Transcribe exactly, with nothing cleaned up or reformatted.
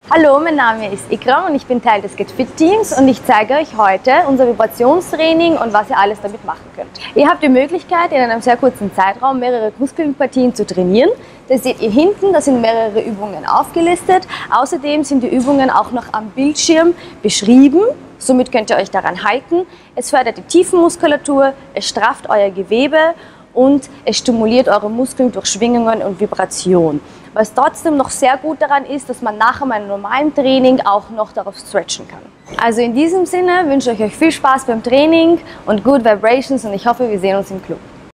Hallo, mein Name ist Ikram und ich bin Teil des Get Fit Teams und ich zeige euch heute unser Vibrationstraining und was ihr alles damit machen könnt. Ihr habt die Möglichkeit, in einem sehr kurzen Zeitraum mehrere Muskelpartien zu trainieren. Das seht ihr hinten, da sind mehrere Übungen aufgelistet. Außerdem sind die Übungen auch noch am Bildschirm beschrieben. Somit könnt ihr euch daran halten. Es fördert die Tiefenmuskulatur, es strafft euer Gewebe und es stimuliert eure Muskeln durch Schwingungen und Vibration. Was trotzdem noch sehr gut daran ist, dass man nach einem normalen Training auch noch darauf stretchen kann. Also in diesem Sinne wünsche ich euch viel Spaß beim Training und good Vibrations und ich hoffe, wir sehen uns im Club.